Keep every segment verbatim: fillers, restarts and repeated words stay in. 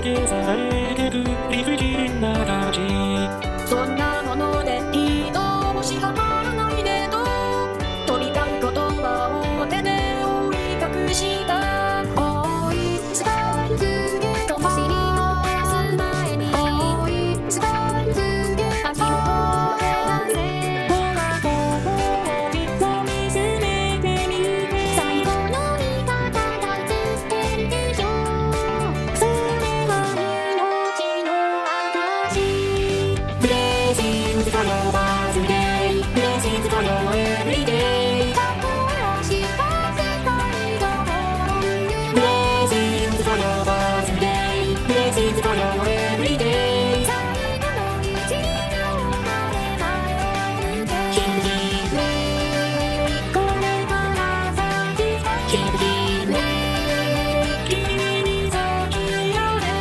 消されてく理不尽な感じ。 そんなものでいいともしかからないでと飛び交う言葉を手で覆い隠した追いつかれずと走り出す前に追いつかれず秋の声がせほらここをじっと見つめてみて最後の言い方が映ってるでしょそれが命の証ブレイシンズfor your birthdayブレイシンズfor your everyday たとえ明日世界が滅んでもブレイシンズfor your birthdayブレイシンズfor your everyday 最後の一秒まで前を向け Keep it real これから先 Keep it real 君に咲きよれ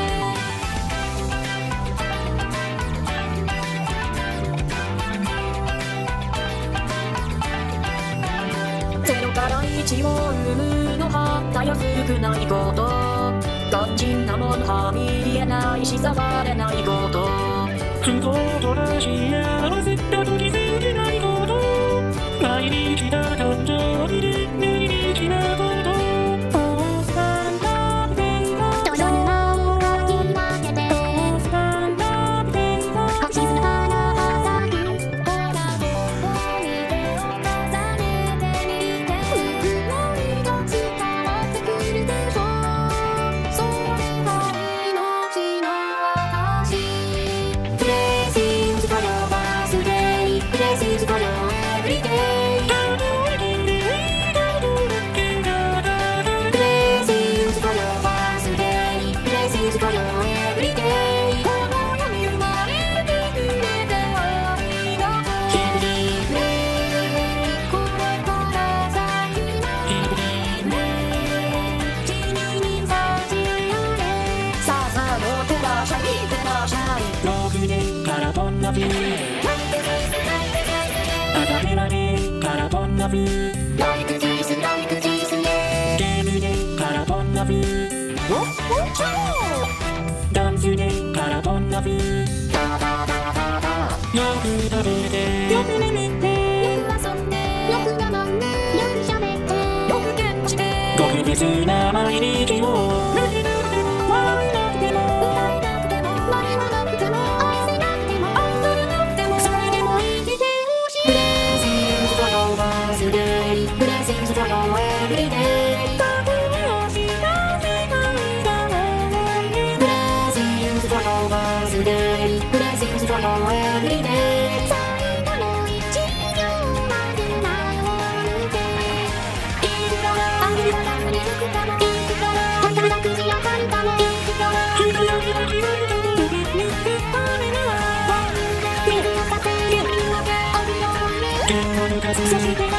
ゼロからいちを生むのはたやすくないこと肝心なものは見えないし触れないこと不幸となし合わせたと気づけないこと毎日だ誕生日で毎日なこと父さんだってよどの馬をかき分けて父さんだってよ星砂の朝日ほらここに手を重ねてみてぬくもりが伝わってくるでしょそれが命の証 Blessings for your birthday Blessings for your everyday Blessings for your birthday Blessings for your everyday この世に生まれてくれてありがとう Keep it real これから先の Keep it real 君に幸れさあさあ乗ってらっしゃい行ってらっしゃいろくねんからこんな風当たり前からこんな風ライクジースライクジースゲームでからこんな風おおちょダンスでからこんな風よダダダダダく食べてよく眠ってよく遊んでよく学んでよく喋ってよくゲームしてごく別な毎日を泣けなくても笑えなくても歌えなくても笑わなくても愛せなくても愛されなくてもそれでも生きてほしい Blessings for your birthday Blessings for your everyday たとえ明日世界が滅んでも Blessings for your birthday Blessings for your everyday 最後の一秒まで前を向けいくらあげるから眠くかもいくら働くし明るかもいくら人よりも君との時に雨はワンでビルを立てるわけあるよね剣を抜かずそして